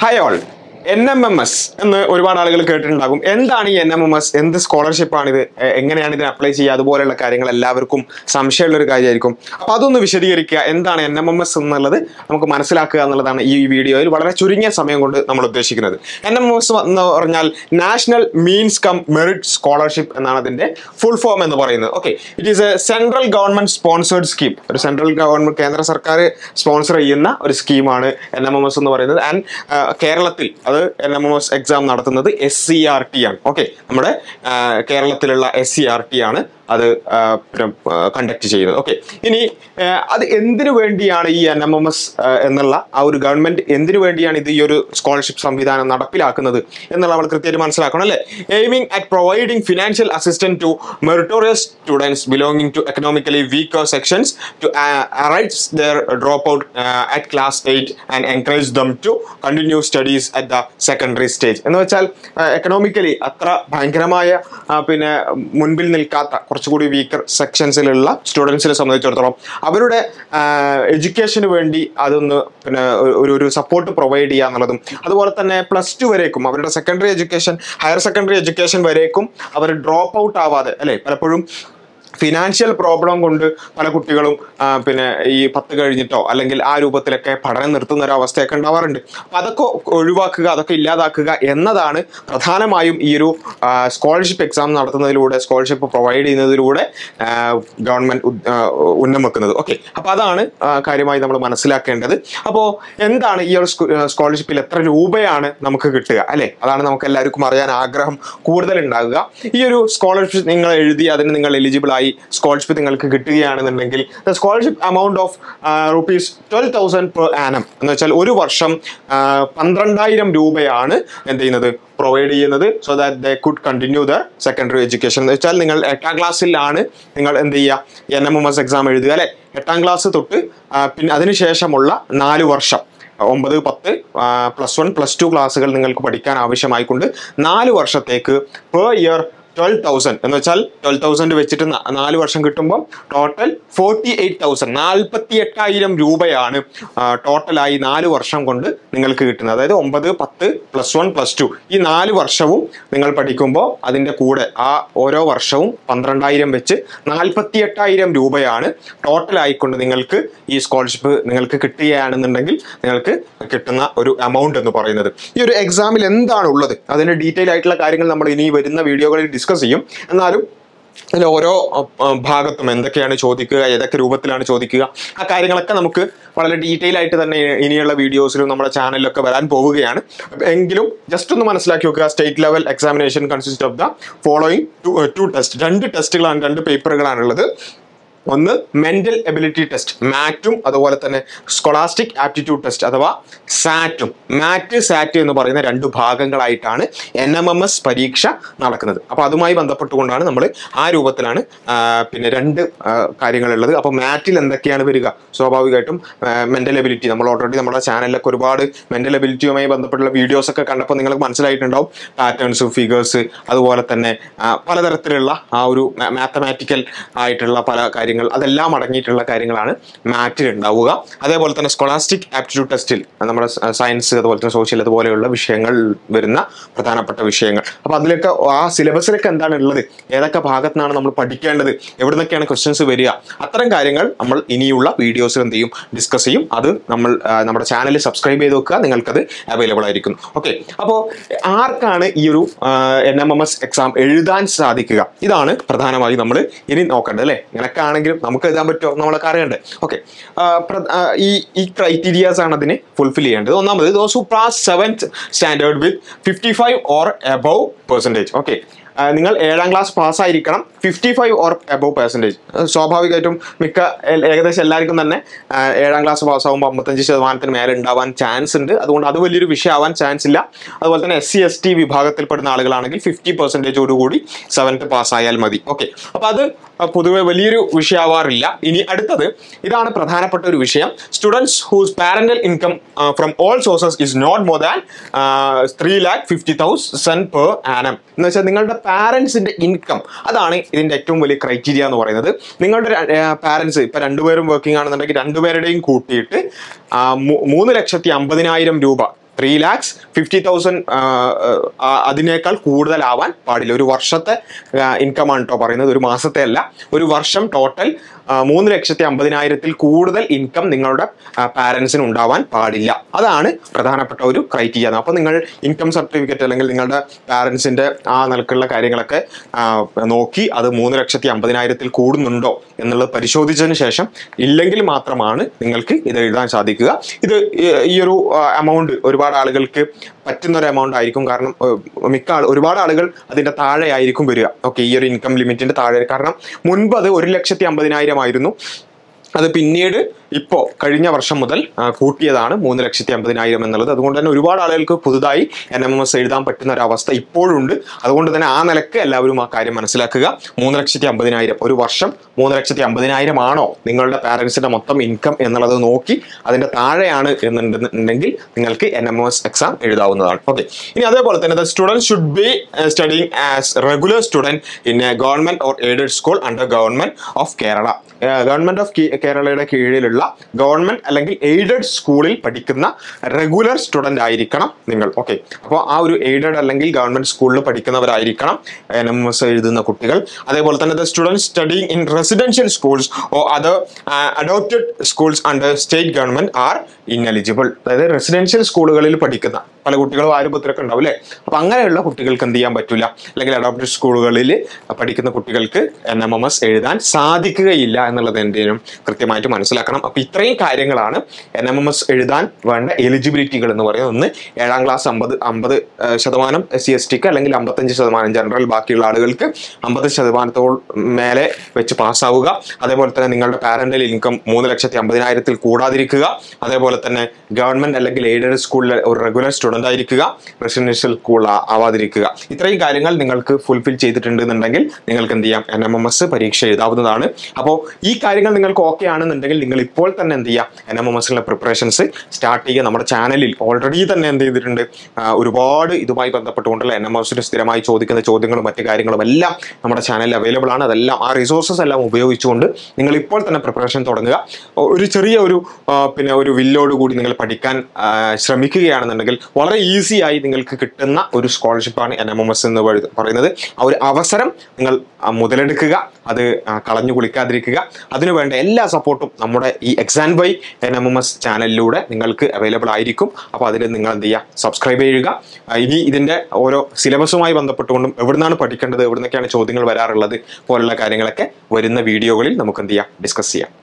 Hi all. NMMS എന്ന് ഒരുപാട് ആളുകൾ കേട്ടിട്ടുണ്ടാകും. എന്താണ് ഈ NMMS? എന്ത് സ്കോളർഷിപ്പ് ആണ് ഇത്? എങ്ങനെയാണ് ഇതിനെ അപ്ലൈ ചെയ്യുക? അതുപോലെയുള്ള കാര്യങ്ങൾ എല്ലാവർക്കും സംശയമുള്ള ഒരു കാര്യമായിരിക്കും. അപ്പോൾ അതൊന്ന് വിശദീകരിക്കുക. എന്താണ് NMMS എന്നുള്ളത് നമുക്ക് മനസ്സിലാക്കുക എന്നുള്ളതാണ് ഈ വീഡിയോയിൽ വളരെ ചുരുങ്ങിയ സമയം കൊണ്ട് നമ്മൾ ഉദ്ദേശിക്കുന്നത്. NMMS എന്ന് പറഞ്ഞാൽ നാഷണൽ Means-cum-merit സ്കോളർഷിപ്പ് എന്നാണ് അതിന്റെ ഫുൾ ഫോം എന്ന് പറയുന്നത്. Okay, it is a central government sponsored scheme. ഒരു സെൻട്രൽ ഗവൺമെന്റ് കേന്ദ്ര സർക്കാർ സ്പോൺസർ ചെയ്യുന്ന ഒരു സ്കീമാണ് NMMS എന്ന് പറയുന്നത്. ആൻഡ് കേരളത്തിൽ അത് NMMS എക്സാം നടത്തുന്നത് SCRT ആണ്. ഓക്കെ, നമ്മുടെ കേരളത്തിലുള്ള SCRT ആണ് അത് കണ്ടക്ട് ചെയ്യുന്നത്. ഓക്കെ, ഇനി അത് എന്തിനു വേണ്ടിയാണ് ഈ NMMS എന്നുള്ള ആ ഒരു ഗവൺമെന്റ് എന്തിനു വേണ്ടിയാണ് ഇത് ഈ ഒരു സ്കോളർഷിപ്പ് സംവിധാനം നടപ്പിലാക്കുന്നത് എന്നുള്ള നമ്മൾ കൃത്യമായിട്ട് മനസ്സിലാക്കണം അല്ലേ. Aiming at providing financial assistance to meritorious students belonging to economically weaker sections to arise their drop out at class 8 and encourage them to continue studies at the secondary stage. എന്ന് വെച്ചാൽ economically അത്ര ഭയങ്കരമായ പിന്നെ മുൻപിൽ നിൽക്കാത്ത കുറച്ചുകൂടി weaker സെക്ഷൻസിലുള്ള സ്റ്റുഡൻസിനെ സംബന്ധിച്ചിടത്തോളം അവരുടെ എഡ്യൂക്കേഷന് വേണ്ടി അതൊന്ന് പിന്നെ ഒരു സപ്പോർട്ട് പ്രൊവൈഡ് ചെയ്യുക എന്നുള്ളതും, അതുപോലെ തന്നെ +2 വരേക്കും അവരുടെ secondary education higher secondary education വരേക്കും അവർ ഡ്രോപ്പ് ഔട്ട് ആവാതെ അല്ലെ. പലപ്പോഴും ഫിനാൻഷ്യൽ പ്രോബ്ലം കൊണ്ട് പല കുട്ടികളും പിന്നെ ഈ 10 കഴിഞ്ഞിട്ടോ അല്ലെങ്കിൽ ആ രൂപത്തിലൊക്കെ പഠനം നിർത്തുന്ന ഒരു അവസ്ഥയൊക്കെ ഉണ്ടാവാറുണ്ട്. അപ്പം അതൊക്കെ ഒഴിവാക്കുക, അതൊക്കെ ഇല്ലാതാക്കുക എന്നതാണ് പ്രധാനമായും ഈ ഒരു സ്കോളർഷിപ്പ് എക്സാം നടത്തുന്നതിലൂടെ, സ്കോളർഷിപ്പ് പ്രൊവൈഡ് ചെയ്യുന്നതിലൂടെ ഗവൺമെന്റ് ഉന്നം വെക്കുന്നത്. ഓക്കെ, അപ്പോൾ അതാണ് കാര്യമായി നമ്മൾ മനസ്സിലാക്കേണ്ടത്. അപ്പോൾ എന്താണ് ഈ ഒരു സ്കോളർഷിപ്പിൽ എത്ര രൂപയാണ് നമുക്ക് കിട്ടുക അല്ലേ? അതാണ് നമുക്ക് എല്ലാവർക്കും അറിയാൻ ആഗ്രഹം കൂടുതൽ ഉണ്ടാകുക. ഈ ഒരു സ്കോളർഷിപ്പ് നിങ്ങൾ എഴുതി അതിന് നിങ്ങൾ എലിജിബിൾ ആയി സ്കോളർഷിപ്പ് നിങ്ങൾക്ക് കിട്ടുകയാണെന്നുണ്ടെങ്കിൽ the scholarship amount of ₹12,000 per annum എന്ന് വെച്ചാൽ ഒരു വർഷം 12,000 രൂപയാണ് എന്ത് ചെയ്യുന്നത്, പ്രൊവൈഡ് ചെയ്യുന്നത്. So that they could continue the secondary education. എന്ന് വെച്ചാൽ നിങ്ങൾ 8ാം ക്ലാസ്സിലാണ് നിങ്ങൾ എന്ത് ചെയ്യുക, NMMS എക്സാം എഴുതുക അല്ലെ. 8ാം ക്ലാസ് തൊട്ട് പിന്നെ അതിനുശേഷമുള്ള 4 വർഷം 9, 10, +1, +2 ക്ലാസ്സുകൾ നിങ്ങൾക്ക് പഠിക്കാൻ ആവശ്യമായിക്കൊണ്ട് 4 വർഷത്തേക്ക് പെർ ഇയർ 12,000 എന്ന് വെച്ചാൽ 12,000 വെച്ചിട്ട് 4 വർഷം കിട്ടുമ്പോൾ ടോട്ടൽ 48,000 48,000 രൂപയാണ് ടോട്ടലായി 4 വർഷം കൊണ്ട് നിങ്ങൾക്ക് കിട്ടുന്നത്. അതായത് 9, 10, +1, +2 ഈ 4 വർഷവും നിങ്ങൾ പഠിക്കുമ്പോൾ അതിൻ്റെ കൂടെ ആ ഓരോ വർഷവും 12,000 വെച്ച് 48,000 രൂപയാണ് ടോട്ടലായിക്കൊണ്ട് നിങ്ങൾക്ക് ഈ സ്കോളർഷിപ്പ് നിങ്ങൾക്ക് കിട്ടുകയാണെന്നുണ്ടെങ്കിൽ നിങ്ങൾക്ക് കിട്ടുന്ന ഒരു എമൗണ്ട് എന്ന് പറയുന്നത്. ഈ ഒരു എക്സാമിൽ എന്താണ് ഉള്ളത് അതിൻ്റെ ഡീറ്റെയിൽ ആയിട്ടുള്ള കാര്യങ്ങൾ നമ്മൾ ഇനി വരുന്ന വീഡിയോകളിൽ ഡിസ്കസ് ചെയ്യും. എന്നാലും അതിൽ ഓരോ ഭാഗത്തും എന്തൊക്കെയാണ് ചോദിക്കുക, ഏതൊക്കെ രൂപത്തിലാണ് ചോദിക്കുക, ആ കാര്യങ്ങളൊക്കെ നമുക്ക് വളരെ ഡീറ്റെയിൽ ആയിട്ട് തന്നെ ഇനിയുള്ള വീഡിയോസിലും നമ്മുടെ ചാനലിലൊക്കെ വരാൻ പോവുകയാണ്. എങ്കിലും ജസ്റ്റ് ഒന്ന് മനസ്സിലാക്കി വെക്കുക. State level examination consist of the following 2 test. 2 ടെസ്റ്റുകളാണ്, 2 പേപ്പറുകളാണുള്ളത്. ഒന്ന് മെന്റൽ എബിലിറ്റി ടെസ്റ്റ്, മാറ്റും അതുപോലെ തന്നെ സ്കോളാസ്റ്റിക് ആപ്റ്റിറ്റ്യൂഡ് ടെസ്റ്റ് അഥവാ സാറ്റും. മാറ്റ് സാറ്റ് എന്ന് പറയുന്ന 2 ഭാഗങ്ങളായിട്ടാണ് NMMS പരീക്ഷ നടക്കുന്നത്. അപ്പോൾ അതുമായി ബന്ധപ്പെട്ടുകൊണ്ടാണ് നമ്മൾ ആ രൂപത്തിലാണ് പിന്നെ 2 കാര്യങ്ങളുള്ളത്. അപ്പോൾ മാറ്റിൽ എന്തൊക്കെയാണ് വരിക? സ്വാഭാവികമായിട്ടും മെന്റൽ എബിലിറ്റി, നമ്മൾ ഓൾറെഡി നമ്മുടെ ചാനലിലൊക്കെ ഒരുപാട് മെന്റൽ എബിലിറ്റിയുമായി ബന്ധപ്പെട്ടുള്ള വീഡിയോസൊക്കെ കണ്ടപ്പോൾ നിങ്ങൾക്ക് മനസ്സിലായിട്ടുണ്ടാവും. പാറ്റേൺസ്, ഫിഗേഴ്സ്, അതുപോലെ തന്നെ പലതരത്തിലുള്ള ആ ഒരു മാത്തമാറ്റിക്കൽ ആയിട്ടുള്ള പല കാര്യങ്ങൾ അതെല്ലാം അടങ്ങിയിട്ടുള്ള കാര്യങ്ങളാണ് മാറ്റിൽ ഉണ്ടാവുക. അതേപോലെ തന്നെ സ്കോളാസ്റ്റിക് ആപ്റ്റിറ്റ്യൂഡ് ടെസ്റ്റിൽ നമ്മുടെ സയൻസ് അതുപോലെ തന്നെ സോഷ്യൽ അതുപോലെയുള്ള വിഷയങ്ങൾ വരുന്ന പ്രധാനപ്പെട്ട വിഷയങ്ങൾ. അപ്പോൾ അതിലൊക്കെ ആ സിലബസിലൊക്കെ എന്താണ് ഉള്ളത്, ഏതൊക്കെ ഭാഗത്തുനിന്നാണ് നമ്മൾ പഠിക്കേണ്ടത്, എവിടെ നിന്നൊക്കെയാണ് ക്വസ്റ്റ്യൻസ് വരിക, അത്തരം കാര്യങ്ങൾ നമ്മൾ ഇനിയുള്ള വീഡിയോസിൽ എന്ത് ചെയ്യും, ഡിസ്കസ് ചെയ്യും. അത് നമ്മൾ നമ്മുടെ ചാനൽ സബ്സ്ക്രൈബ് ചെയ്ത് വെക്കുക, നിങ്ങൾക്കത് അവൈലബിൾ ആയിരിക്കും. ഓക്കെ, അപ്പോൾ ആർക്കാണ് ഈ ഒരു NMMS എക്സാം എഴുതാൻ സാധിക്കുക? ഇതാണ് പ്രധാനമായി നമ്മൾ ഇനി നോക്കേണ്ടത് അല്ലേ. ഇങ്ങനെയൊക്കെ നമുക്ക് എഴുതാൻ പറ്റുമോ നമ്മളൊക്കെ അറിയണ്ടേ. ഓക്കെ, ഈ ക്രൈറ്റീരിയാസ് ആണ് അതിന് ഫുൾഫിൽ ചെയ്യേണ്ടത്. ഒന്നാമത് those who pass 7th standard with 55 or above %. Okay, നിങ്ങൾ 7ാം ക്ലാസ് പാസ്സായിരിക്കണം, 55 or above %. സ്വാഭാവികമായിട്ടും ഏകദേശം എല്ലാവർക്കും തന്നെ 7ാം ക്ലാസ് പാസ്സാകുമ്പോൾ 55% മേലെ ഉണ്ടാവാൻ ചാൻസ് ഉണ്ട്. അതുകൊണ്ട് അത് വലിയൊരു വിഷയമാവാൻ ചാൻസ് ഇല്ല. അതുപോലെ തന്നെ SC ST വിഭാഗത്തിൽപ്പെടുന്ന ആളുകളാണെങ്കിൽ 50% കൂടി 7th പാസ്സായാൽ മതി. ഓക്കെ, അപ്പോൾ അത് പൊതുവെ വലിയൊരു വിഷയമാവാറില്ല. ഇനി അടുത്തത് ഇതാണ് പ്രധാനപ്പെട്ട ഒരു വിഷയം. Students whose parental income from all sources is not more than 3,50,000 per annum. എന്ന് വെച്ചാൽ നിങ്ങളുടെ പാരൻസിന്റെ ഇൻകം, അതാണ് ഇതിന്റെ ഏറ്റവും വലിയ ക്രൈറ്റീരിയ എന്ന് പറയുന്നത്. നിങ്ങളുടെ പാരൻസ് ഇപ്പൊ 2 പേരും വർക്കിംഗ് ആണെന്നുണ്ടെങ്കിൽ 2 പേരുടെയും കൂട്ടിയിട്ട് 3,50,000 രൂപ 3,50,000 അതിനേക്കാൾ കൂടുതലാവാൻ പാടില്ല. ഒരു വർഷത്തെ ഇൻകം ആണ് കേട്ടോ പറയുന്നത്, ഒരു മാസത്തെ അല്ല. ഒരു വർഷം ടോട്ടൽ 3,50,000 കൂടുതൽ ഇൻകം നിങ്ങളുടെ പാരൻസിന് ഉണ്ടാവാൻ പാടില്ല. അതാണ് പ്രധാനപ്പെട്ട ഒരു ക്രൈറ്റീരിയ. അപ്പോൾ നിങ്ങൾ ഇൻകം സർട്ടിഫിക്കറ്റ് അല്ലെങ്കിൽ നിങ്ങളുടെ പാരൻസിന്റെ ആ നിലക്കുള്ള കാര്യങ്ങളൊക്കെ നോക്കി അത് 3,50,000 കൂടുന്നുണ്ടോ എന്നുള്ളത് പരിശോധിച്ചതിന് ശേഷം ഇല്ലെങ്കിൽ മാത്രമാണ് നിങ്ങൾക്ക് ഇത് എഴുതാൻ സാധിക്കുക. ഇത് ഈ ഒരു എമൗണ്ട് ഒരുപാട് ആളുകൾക്ക് പറ്റുന്ന ഒരു എമൗണ്ട് ആയിരിക്കും. കാരണം ഒരുപാട് ആളുകൾ അതിന്റെ താഴെ ആയിരിക്കും വരിക. ഓക്കെ, ഈ ഒരു ഇൻകം ലിമിറ്റിന്റെ താഴെ. കാരണം മുൻപ് അത് 1,50,000 ആയിരുന്നു. അത് പിന്നീട് ഇപ്പോൾ കഴിഞ്ഞ വർഷം മുതൽ കൂട്ടിയതാണ് 3,50,000 എന്നുള്ളത്. അതുകൊണ്ട് തന്നെ ഒരുപാട് ആളുകൾക്ക് പുതുതായി NMMS എഴുതാൻ പറ്റുന്ന ഒരു അവസ്ഥ ഇപ്പോഴുണ്ട്. അതുകൊണ്ട് തന്നെ ആ നിലക്ക് എല്ലാവരും ആ കാര്യം മനസ്സിലാക്കുക. 3,50,000 ഒരു വർഷം 3,50,000 ആണോ നിങ്ങളുടെ പാരൻസിന്റെ മൊത്തം ഇൻകം എന്നുള്ളത് നോക്കി അതിന്റെ താഴെയാണ് എന്നുണ്ടെങ്കിൽ നിങ്ങൾക്ക് NMMS എക്സാം എഴുതാവുന്നതാണ്. ഓക്കെ, ഇനി അതേപോലെ തന്നെ student should be studying as regular student in a government or aided school under government of Kerala. Government of കേരളയുടെ കീഴിലുള്ള ഗവൺമെന്റ് അല്ലെങ്കിൽ എയ്ഡഡ് സ്കൂളിൽ പഠിക്കുന്ന റെഗുലർ സ്റ്റുഡന്റ് ആയിരിക്കണം നിങ്ങൾ. ഓക്കെ, അപ്പോൾ ആ ഒരു എയ്ഡഡ് അല്ലെങ്കിൽ ഗവൺമെന്റ് സ്കൂളിൽ പഠിക്കുന്നവരായിരിക്കണം NMMS എഴുതുന്ന കുട്ടികൾ. അതേപോലെ തന്നെ student studying in residential schools or other adopted schools under state government are ineligible. അതായത് റെസിഡൻഷ്യൽ സ്കൂളുകളിൽ പഠിക്കുന്ന പല കുട്ടികളും ആരംഭത്തിലൊക്കെ ഉണ്ടാവും അല്ലേ. അപ്പൊ അങ്ങനെയുള്ള കുട്ടികൾക്ക് എന്ത് ചെയ്യാൻ പറ്റില്ല, അല്ലെങ്കിൽ അഡോപ്റ്റഡ് സ്കൂളുകളിൽ പഠിക്കുന്ന കുട്ടികൾക്ക് NMMS എഴുതാൻ സാധിക്കുകയില്ല എന്നുള്ളത് എന്തെങ്കിലും കൃത്യമായിട്ട് മനസ്സിലാക്കണം. അപ്പൊ ഇത്രയും കാര്യങ്ങളാണ് NMMS എഴുതാൻ വേണ്ട എലിജിബിലിറ്റികൾ എന്ന് പറയുന്നത്. ഒന്ന്, 7ാം ക്ലാസ് 50% SC/ST അല്ലെങ്കിൽ 55% ജനറൽ, ബാക്കിയുള്ള ആളുകൾക്ക് 50% മേലെ വെച്ച് പാസ്സാവുക. അതേപോലെ തന്നെ നിങ്ങളുടെ പാരന്റൽ ഇൻകം 3,50,000 കൂടാതിരിക്കുക. അതേപോലെ തന്നെ ഗവൺമെന്റ് അല്ലെങ്കിൽ എയ്ഡഡ് സ്കൂളിലെ ഒരു റെഗുലർ സ്റ്റുഡന്റ് ആയിരിക്കുക, റെസിഡൻഷ്യൽ സ്കൂൾ ആവാതിരിക്കുക. ഇത്രയും കാര്യങ്ങൾ നിങ്ങൾക്ക് ഫുൾഫിൽ ചെയ്തിട്ടുണ്ടെന്നുണ്ടെങ്കിൽ നിങ്ങൾക്ക് എന്ത് ചെയ്യാം, NMMS പരീക്ഷ എഴുതാവുന്നതാണ്. അപ്പോൾ ഈ കാര്യങ്ങൾ നിങ്ങൾക്ക് ഓക്കെ ആണെന്നുണ്ടെങ്കിൽ നിങ്ങൾ ഇപ്പോൾ തന്നെ എന്ത് ചെയ്യുക, NMMSലുള്ള പ്രിപ്പറേഷൻസ് സ്റ്റാർട്ട് ചെയ്യുക. നമ്മുടെ ചാനലിൽ ഓൾറെഡി തന്നെ എന്ത് ചെയ്തിട്ടുണ്ട്, ഒരുപാട് ഇതുമായി ബന്ധപ്പെട്ടുകൊണ്ടുള്ള NMMSന് സ്ഥിരമായി ചോദിക്കുന്ന ചോദ്യങ്ങളും മറ്റു കാര്യങ്ങളും എല്ലാം നമ്മുടെ ചാനലിൽ അവൈലബിൾ ആണ്. അതെല്ലാം ആ റിസോഴ്സസ് എല്ലാം ഉപയോഗിച്ചുകൊണ്ട് നിങ്ങൾ ഇപ്പോൾ തന്നെ പ്രിപ്പറേഷൻ തുടങ്ങുക. ഒരു ചെറിയ ഒരു വില്ലോട് കൂടി നിങ്ങൾ പഠിക്കാൻ ശ്രമിക്കുകയാണെന്നുണ്ടെങ്കിൽ വളരെ ഈസി ആയി നിങ്ങൾക്ക് കിട്ടുന്ന ഒരു സ്കോളർഷിപ്പാണ് NMMS എന്ന് പറയുന്നത്. ആ ഒരു അവസരം നിങ്ങൾ മുതലെടുക്കുക, അത് കളഞ്ഞു കുളിക്കാതിരിക്കുക. അതിനുവേണ്ട എല്ലാ സപ്പോർട്ടും നമ്മുടെ ഈ XandY NMMS ചാനലിലൂടെ നിങ്ങൾക്ക് അവൈലബിൾ ആയിരിക്കും. അപ്പോൾ അതിൽ നിങ്ങൾ എന്ത് ചെയ്യുക, സബ്സ്ക്രൈബ് ചെയ്യുക. ഇനി ഇതിൻ്റെ ഓരോ സിലബസുമായി ബന്ധപ്പെട്ടുകൊണ്ടും എവിടുന്നാണ് പഠിക്കേണ്ടത്, എവിടുന്നൊക്കെയാണ് ചോദ്യങ്ങൾ വരാറുള്ളത് പോലുള്ള കാര്യങ്ങളൊക്കെ വരുന്ന വീഡിയോകളിൽ നമുക്ക് എന്ത് ചെയ്യാം, ഡിസ്കസ് ചെയ്യാം.